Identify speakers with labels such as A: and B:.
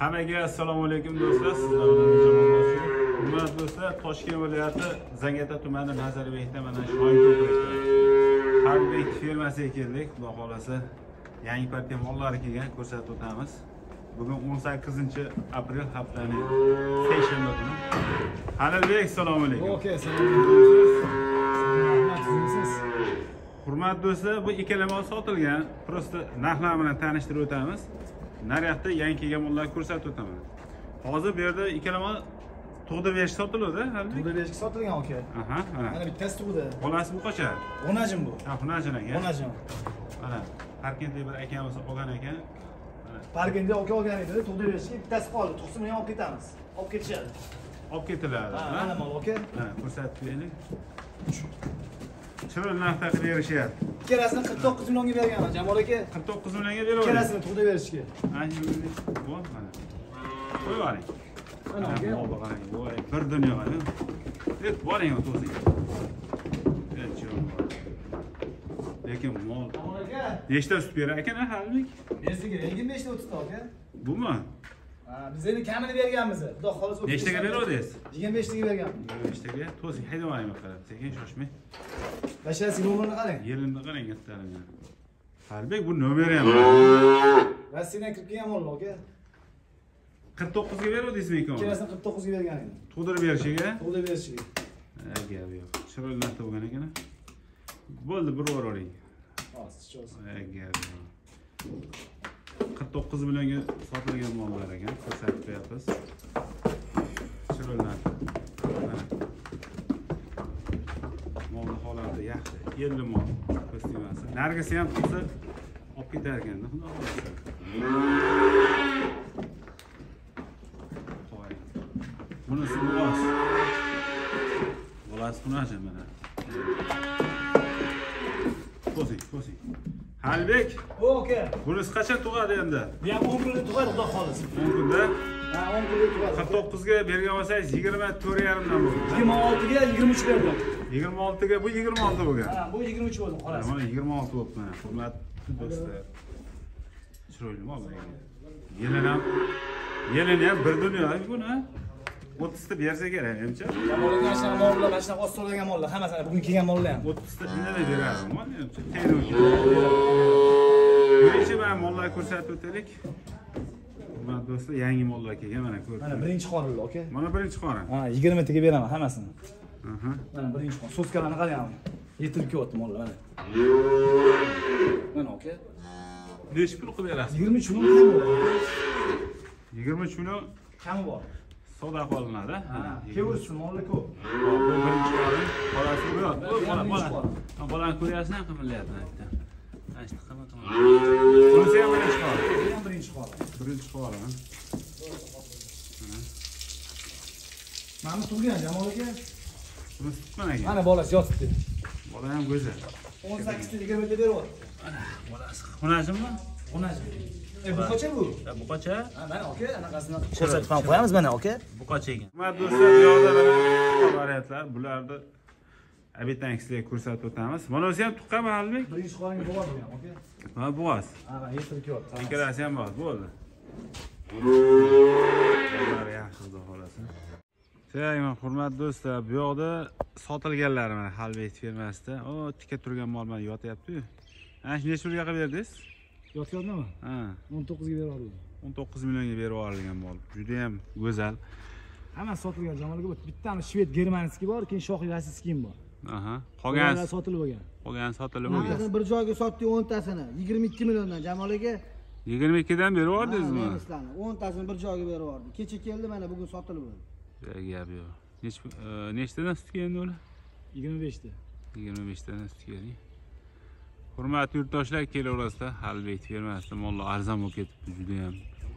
A: Hammaga assalomu alaykum do'stlar. Sizlar bilan jamoatdoshlar. Hurmatli do'stlar, Toshkent viloyati Zangata tumani Nazarbekda mana Shoyin ko'prikda Harbek fermasiga keldik. Xudo xolasa yangi partiya mollari kelgan ko'rsatib o'tamiz. Bugun 18-aprel haftaning seshanba kuni. Halilbek, assalomu alaykum.
B: Okey, assalomu alaykum.
A: Hurmatli do'stlar, bu ikkala mol sotilgan. Prosta narxlar bilan tanishtirib o'tamiz. Naryoqda yangi kelgan mollarni ko'rsatib o'taman. Hozir bu yerda ikkala mol tug'dirib berish sotiladi, Halilbek.
B: Tug'dirib berishga sotilgan aka.
A: Aha, mana.
B: Mana bittasi tug'di.
A: Bolasi bu qancha?
B: Onajim bu.
A: Ha, xunajin ekan.
B: Onajim.
A: Mana, Parkentda bir akamiz olgan ekan. Mana.
B: Parkentda aka olgan edi, tug'dirib berishga bittasi qoldi. Tug'sin men olib ketamiz. Olib ketishadi.
A: Olib ketiladi.
B: Ha, mana mol aka.
A: Ha, ko'rsatib beraylik. Chiroyli narxda qilib berishyapti.
B: Ikkalasini 49 millionga berganman, Jamol aka.
A: 49 millionga beraveradi.
B: Ikkalasini tug'dirib berishga.
A: Ha, bu mana. Qo'yib oling.
B: Mana aka.
A: Molni qarang. Voy, bir dunyo mana. Deb boring o'to'zing. Lekin mol.
B: Jamol aka.
A: Nechta sut berar ekan, Halilbek?
B: Bersiga 25 ta 30 ta aka.
A: Bumi?
B: Ha, biz endi kamini berganmiz. Xudo xolasa.
A: Nechtaga beraverdingiz?
B: 25 taga berganman.
A: 25 taga. To'sing, haydab oling qarab. Sekin shoshmay.
B: Bashasi nomerini qarang.
A: Yelimni qarang kattaligini. Halilbek, bu nomeri ham.
B: Rossiyadan kirib kelgan mol aka.
A: 49 ga beruvdingizmi ekan?
B: Ikkalasini 49 ga bergan edim.
A: Tug'dirib berishiga?
B: Tug'dirib berishga.
A: Gap yo'q. Chiroyli narxda bo'lgan ekan. Bo'ldi, bir o'raring.
B: Hozir chiqsin.
A: Gap yo'q. 49 millionga sotilgan mollar ekan, ko'rsatib qo'yapmiz. Chiroyli narx. Molni holati yaxshi. 50 mol ko'stimasi. Nargisi ham tursa olib ketar ekan-da, xudo xolasa. Qo'y. Bunisi bo'g'oz. Bolasi xunaja mana. Qo'sing. Halilbek,
B: Oka.
A: bunisi qachon tug'adi endi?
B: Bu ham 10 kunlik tug'adi, xudo xolasa.
A: 10 kunda.
B: Ha, 10 kunlik tug'adi.
A: 49 ga bergan bo'lsangiz 24.5 dan bo'ldi.
B: 26 ga 23 berdim.
A: 26 ga bu 26 bo'lgan.
B: Ha, bu 23 bo'ldi, xolos.
A: Mana 26 bo'libdi mana. Hurmatli do'stlar. Chiroyli mol ekan. Yelini ham bir dunyo buni. 30 ta bersa kerak, menimcha.
B: Jamolga shuna mollar, mana shunaqa oz so'ragan mollar, hammasini bugun kelgan mollar ham.
A: 30 ta indamay beradi, menimcha. Tayyor. Birinchi mana mollar ko'rsatib o'taylik. Hurmatli do'stlar, yangi mollar kelgan mana ko'rib.
B: Mana birinchi qorinli, aka.
A: Mana birinchi qorin.
B: Ha, 20 taga beraman hammasini.
A: Aha.
B: Mana birinchi qorin. So'skalarni qarang. Yetilib kelyapti mollar mana. Mana aka.
A: Necha pul qilib berasiz?
B: 23 million kam bor.
A: 23 million
B: Kami bor.
A: savdo qilinadi.
B: Ha, kevrsin mollar ko'p.
A: Bu birinchi qorin. Bolasi bu yo'q. Bolani ko'ryapsizmi, qimirlayapti bitta. Ashta qilma. Bunisi ham birinchi qorin.
B: Bu ham birinchi qorin.
A: Birinchi qorin.
B: Mana turgan Jamol aka.
A: Bunisi tutman ekan.
B: Mana bolasi yotibdi.
A: Bola ham go'zal.
B: 18 ta 20 ta beryapti.
A: Mana bolasi. Xunajimmi?
B: Onajim. Bu qancha bu?
A: Bu qancha?
B: Ha, mana aka, anaqasini ko'rsatib ham qo'yamiz mana aka.
A: Bu qancha ekan? Hurmatli do'stlar, bu yoqda mana variantlar, bularni abitanksizlarga ko'rsatib o'tamiz. Mana o'zi ham tuqqan Halilbek?
B: Birinchi qoringa bo'g'oz bu ham aka.
A: Ha, bo'g'oz.
B: Ha, yetilib kelyapti.
A: Ikkalasi ham bor, bo'ldi. Bular yaxshi xudo xolasa. Sevgili hurmatli do'stlar, bu yoqda sotilganlar mana Halilbek fermasida. O, tikka turgan mol mana yotyapti-yu. Ana shu necha pulga qilib berdingiz?
B: Yotyaptimi?
A: Ha,
B: 19 ga berib
A: 19 millionga berib yuborilgan mol. Juda ham go'zal.
B: Hammasi sotilgan Jamolga bu. Bittami shved germanskiy bor, keyin shohi rossiyskiy bor.
A: Aha. Qolgani
B: sotilib bo'lgan.
A: sotilib bo'lgan.
C: Hammasini bir joyga sotdik 10 tasini 22 milliondan Jamol aka.
A: 22 dan berib yubordingizmi?
C: 10 tasini bir joyga berib yubordi. Kecha keldi, mana bugun sotilib bo'ldi.
A: Gap yo'q. Nechtadan sut keldi ular?
B: 25 ta.
A: 25 tadan sut keldi. Hurmatli yurtdoshlar, kelaverasizlar. Halilbek fermasida mollar arzon bo'lib ketibdi juda ham.